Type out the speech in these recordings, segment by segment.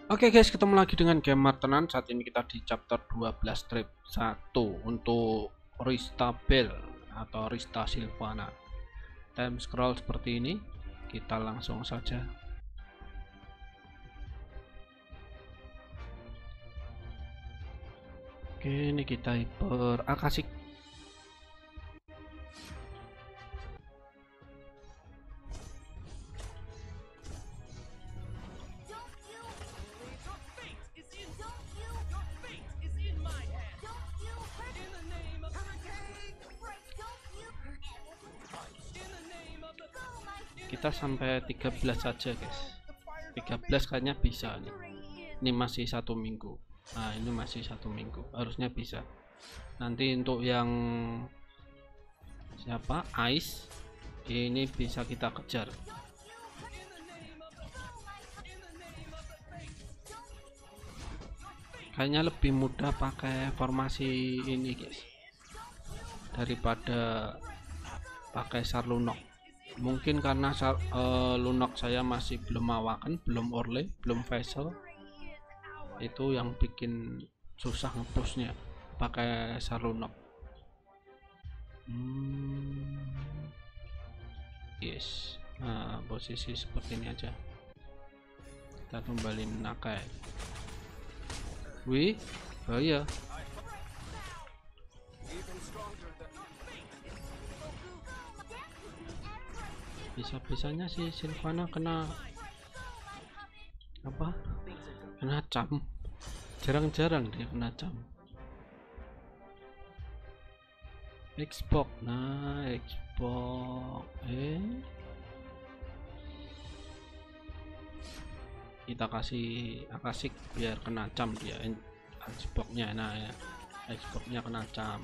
Oke guys, ketemu lagi dengan Gamer Tenan. Saat ini kita di chapter 12 trip 1 untuk Rista Bell atau Rista Sylvana. Time scroll seperti ini, kita langsung saja. Oke, ini kita hyper Akasik. Kita sampai 13 saja guys. 13 kayaknya bisa nih. Ini masih 1 minggu. Nah ini masih 1 minggu, harusnya bisa. Nanti untuk yang siapa Ice ini bisa kita kejar. Kayaknya lebih mudah pakai formasi ini guys daripada pakai Sarlunok. Mungkin karena Lunok saya masih belum awakan, belum Orle, belum Vessel, itu yang bikin susah ngepushnya pakai Sarlunok. Yes, nah posisi seperti ini aja. Kita kembaliin Nakai. Wih, bahaya. Bisa-bisanya si Sylvana kena apa? Kena cam. Jarang-jarang dia kena cam. Xbox, nah Xbox, kita kasih Akasik biar kena cam dia. Xboxnya, nah ya, Xboxnya kena cam.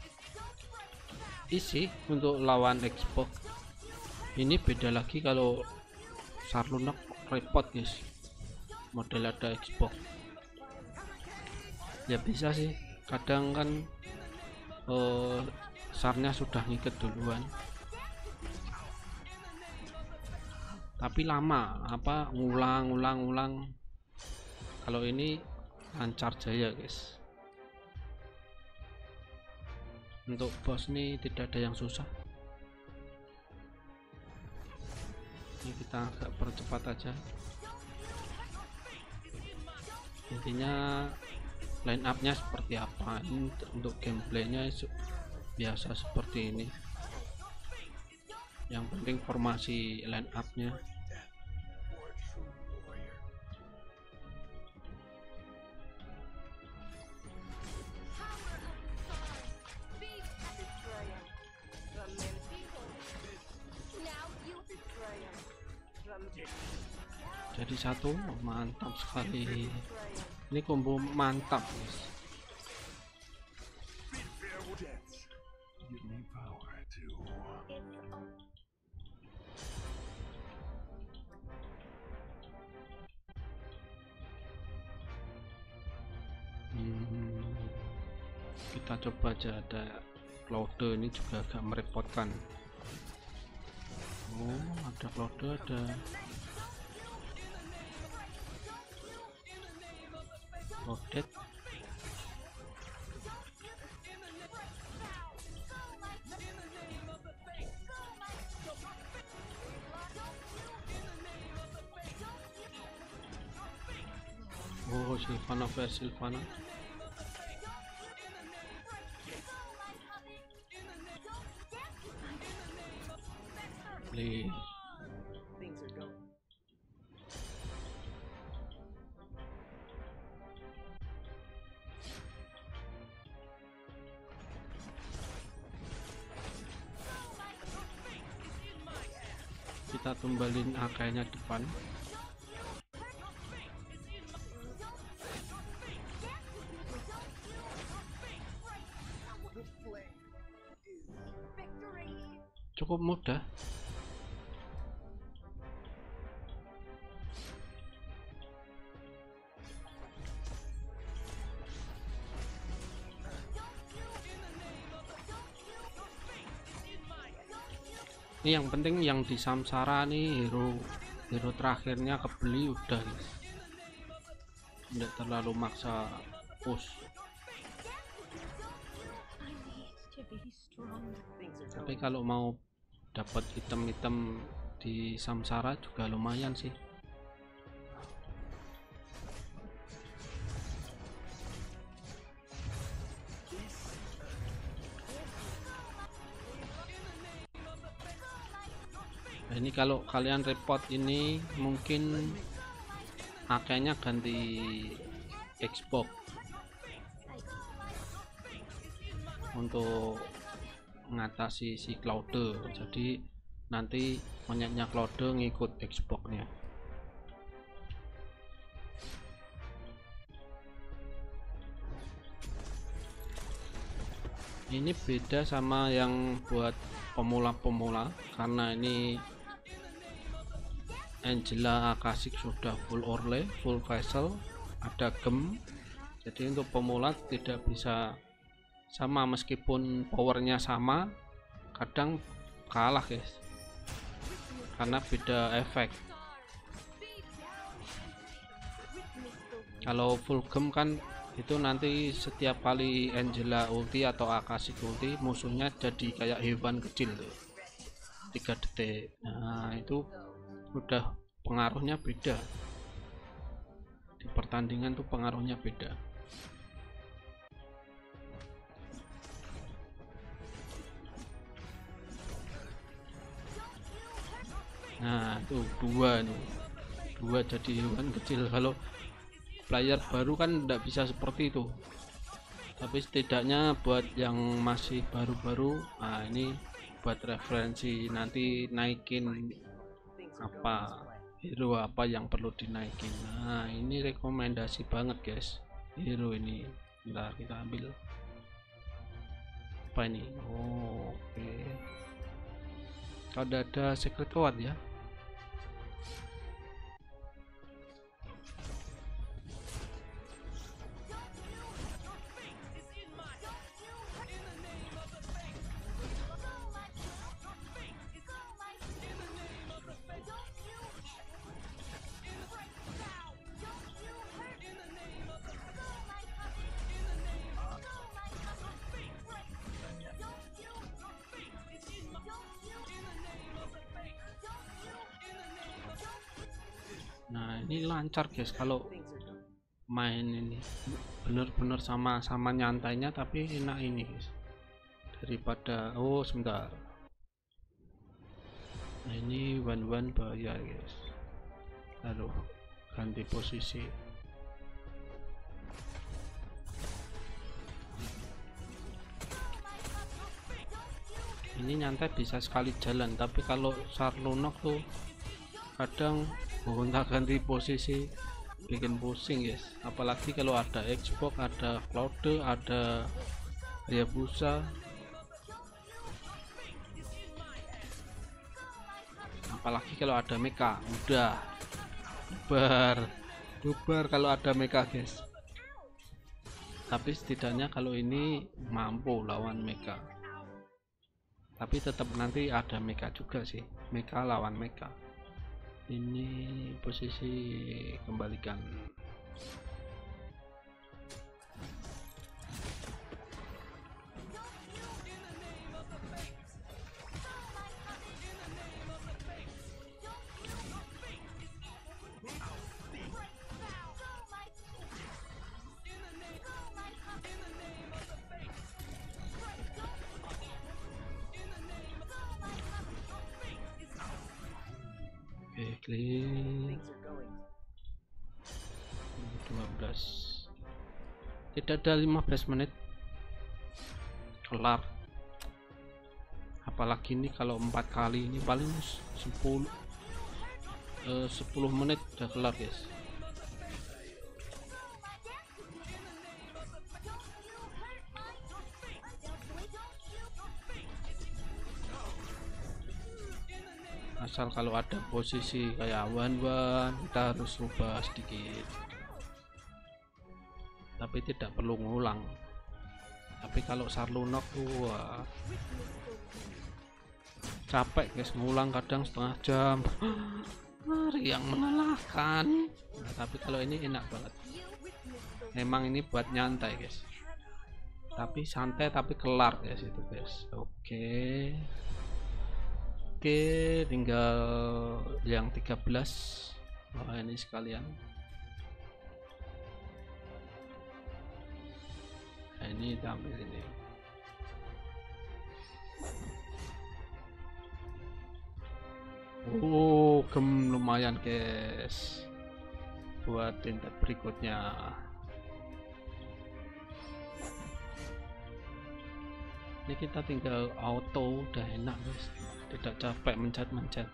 Isi untuk lawan Xbox. Ini beda lagi kalau Sarlunok repot guys, model ada Xbox ya bisa sih, kadang kan sarnya sudah ngiket duluan tapi lama apa ngulang. Kalau ini lancar jaya guys. Untuk bos nih tidak ada yang susah. Ini kita agak percepat aja. Intinya line up nya seperti apa. Ini untuk gameplaynya biasa seperti ini. Yang penting formasi line up nya. Jadi satu, mantap sekali. Ini combo mantap guys. Kita coba aja, ada Cloud ini juga agak merepotkan. Oh ada Cloud, ada Clouded. Oh Sylvana vs Sylvana. Please. Kita tumbalin AK-nya depan. Cukup mudah. Ini yang penting yang di Samsara nih hero terakhirnya kebeli udah guys. tidak terlalu maksa push. Tapi kalau mau dapat item-item di Samsara juga lumayan sih. Nah, ini kalau kalian repot ini mungkin akhirnya ganti Xbox untuk mengatasi si Claude, jadi nanti monyetnya Claude ngikut Xbox-nya. Ini beda sama yang buat pemula-pemula karena ini Angela Akashic sudah full Orle, full Vessel, ada gem, jadi untuk pemula tidak bisa sama, meskipun powernya sama kadang kalah guys karena beda efek. Kalau full gem kan itu nanti setiap kali Angela ulti atau Akashic ulti musuhnya jadi kayak hewan kecil tuh 3 detik. Nah itu udah pengaruhnya beda di pertandingan tuh, pengaruhnya beda. Nah tuh dua jadi hewan kecil. Kalau player baru kan tidak bisa seperti itu, tapi setidaknya buat yang masih baru-baru, nah ini buat referensi nanti naikin apa hero apa yang perlu dinaikin. Nah ini rekomendasi banget guys hero ini. Bentar kita ambil apa ini. Oh, oke. Kalau ada secret code ya. Nah ini lancar guys kalau main ini, bener-bener sama-sama nyantainya tapi enak ini guys daripada oh sebentar. Nah ini one bahaya guys. Aduh ganti posisi. Ini nyantai bisa sekali jalan, tapi kalau Sarlunok tuh kadang gonta-ganti posisi bikin pusing guys, apalagi kalau ada Xbox, ada Claude, ada Hayabusa, apalagi kalau ada mecha, udah bubar kalau ada mecha guys. Tapi setidaknya kalau ini mampu lawan mecha, tapi tetap nanti ada mecha juga sih, mecha lawan mecha. Ini posisi kembalikan. Oke, klik 12. Tidak ada 15 menit kelar. Apalagi ini kalau 4 kali ini paling 10 menit udah kelar guys. Asal kalau ada posisi kayak one kita harus rubah sedikit, tapi tidak perlu ngulang. Tapi kalau Sarlunok wah capek guys, ngulang kadang setengah jam. Mari yang mengalahkan. Nah, tapi kalau ini enak banget, memang ini buat nyantai guys, tapi santai tapi kelar guys itu guys. Oke, tinggal yang 13. Ini sekalian. Nah, ini tampil ini. Gem lumayan guys buat tingkat berikutnya. Ini kita tinggal auto, udah enak guys, tidak capek mencet-mencet.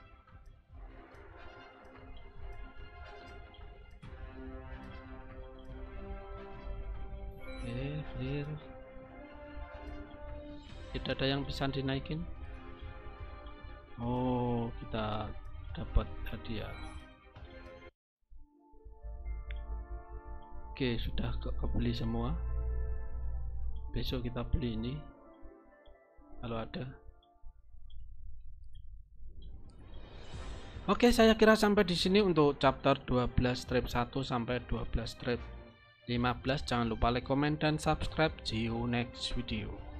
Clear. Tidak ada yang bisa dinaikin. Oh, kita dapat hadiah. Oke, sudah kebeli semua. Besok kita beli ini kalau ada. Oke, saya kira sampai di sini untuk chapter 12 strip 1 sampai 12 strip 15. Jangan lupa like, comment, dan subscribe. See you next video.